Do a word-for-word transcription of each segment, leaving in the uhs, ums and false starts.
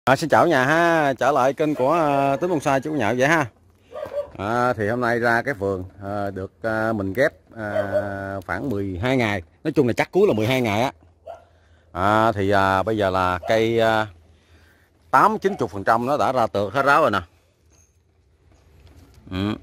À, xin chào nhà ha, trở lại kênh của uh, Tính Bonsai chú Nhạo vậy ha. À, thì hôm nay ra cái vườn uh, được uh, mình ghép uh, khoảng mười hai ngày, nói chung là chắc cuối là mười hai ngày á. À, thì uh, bây giờ là cây uh, tám chín mươi phần trăm nó đã ra tược hết ráo rồi nè. Ừ.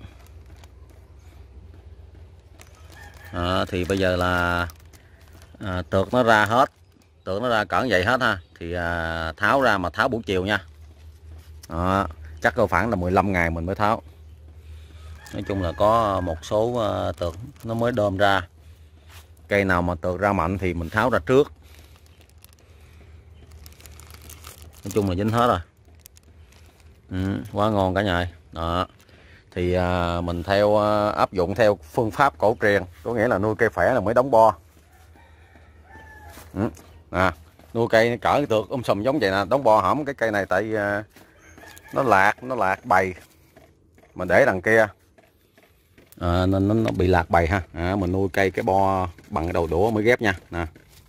À, thì bây giờ là à, tược nó ra hết, tược nó ra cỡ vậy hết ha. Thì à, tháo ra mà tháo buổi chiều nha. Đó, chắc có khoảng là mười lăm ngày mình mới tháo. Nói chung là có một số uh, tược nó mới đơm ra. Cây nào mà tược ra mạnh thì mình tháo ra trước. Nói chung là dính hết rồi. Ừ, quá ngon cả nhà. Đó. Thì uh, mình theo uh, áp dụng theo phương pháp cổ truyền, có nghĩa là nuôi cây khỏe là mới đóng bo. Ừ. À, nuôi cây cỡ tược um sùm giống vậy nè, đóng bo hỏng cái cây này tại uh, nó lạc, nó lạc bầy. Mình để đằng kia à, nên nó, nó bị lạc bầy ha. À, mình nuôi cây cái bo bằng cái đầu đũa mới ghép nha nè.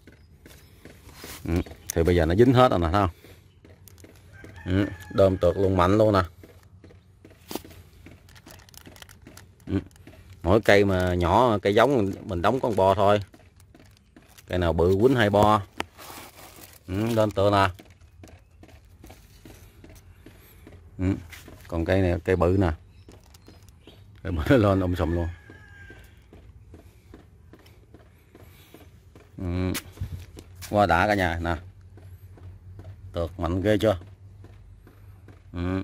Ừ. Thì bây giờ nó dính hết rồi nè, thấy không? Ừ. Đơm tược luôn, mạnh luôn nè. Ừ. Mỗi cây mà nhỏ cây giống mình đóng con bo thôi, cây nào bự quýnh hai bo. Ừ. Lên tựa nè. Ừ. Còn cây này cây bự nè, cây bự lên um sùm luôn. Ừ. Qua đã cả nhà nè, tược mạnh ghê chưa. Ừ.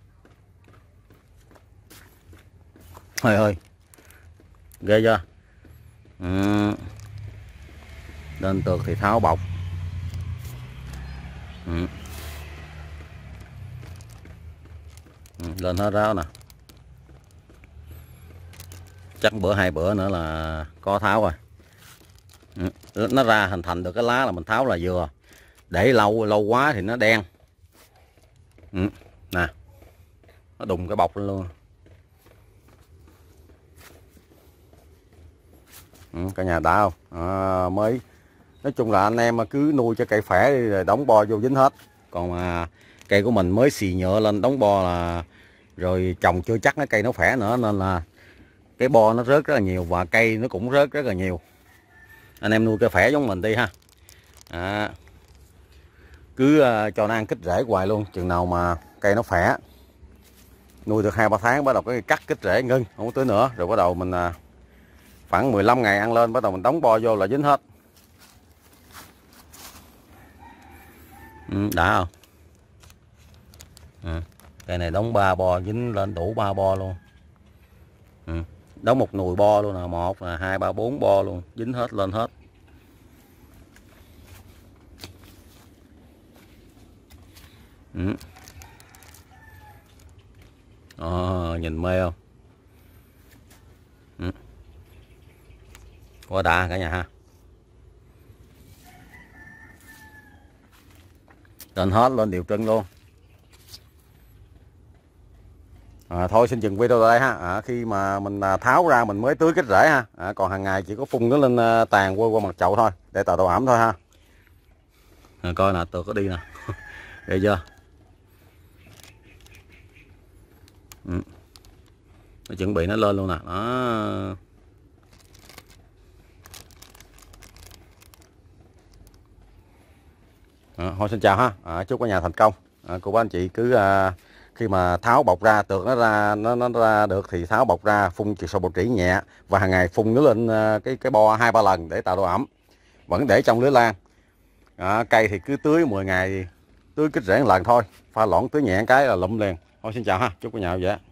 Hơi ơi ghê chưa. Ừ. Lên tược thì tháo bọc. Ừ. Ừ. Lên hết ráo nè, chắc bữa hai bữa nữa là có tháo rồi. Ừ. Nó ra hình thành được cái lá là mình tháo là vừa, để lâu lâu quá thì nó đen. Ừ. Nè, nó đùng cái bọc lên luôn. Ừ, cả nhà đã không? À, mới nói chung là anh em cứ nuôi cho cây khỏe đi rồi đóng bo vô dính hết. Còn mà cây của mình mới xì nhựa lên đóng bo là rồi trồng chưa chắc cái cây nó khỏe nữa, nên là cái bo nó rớt rất là nhiều và cây nó cũng rớt rất là nhiều. Anh em nuôi cây khỏe giống mình đi ha. À, cứ uh, cho nó ăn kích rễ hoài luôn, chừng nào mà cây nó khỏe, nuôi được hai ba tháng bắt đầu cái cắt kích rễ ngưng, không có tưới nữa, rồi bắt đầu mình uh, khoảng mười lăm ngày ăn lên bắt đầu mình đóng bo vô là dính hết. Ừ, đã không? Ừ. Cây này đóng ba bo dính lên đủ ba bo luôn. Ừ. Đóng một nùi bo luôn nè, một là hai ba bốn bo luôn, dính hết lên hết. Ừ. À, nhìn mê không? Ừ. Quá đã cả nhà ha. Lên hết, lên đều trưng luôn. À, thôi xin dừng video đây ha. À, khi mà mình tháo ra mình mới tưới kích rễ ha. À, còn hàng ngày chỉ có phun nó lên tàn qua qua mặt chậu thôi để tạo độ ẩm thôi ha. À, coi nè, tược có đi nè. Ghê chưa. Ừ. Nó chuẩn bị nó lên luôn nè. Đó. À, thôi xin chào ha. À, chúc cả nhà thành công. À, cô bác anh chị cứ à, khi mà tháo bọc ra, tược nó ra nó, nó ra được thì tháo bọc ra, phun chiều sâu bột trĩ nhẹ và hàng ngày phun nó lên à, cái cái bo hai ba lần để tạo độ ẩm, vẫn để trong lưới lan. À, cây thì cứ tưới mười ngày tưới kích rễ một lần thôi, pha loãng tưới nhẹ cái là lụm liền. Thôi xin chào ha, chúc cả nhà vậy.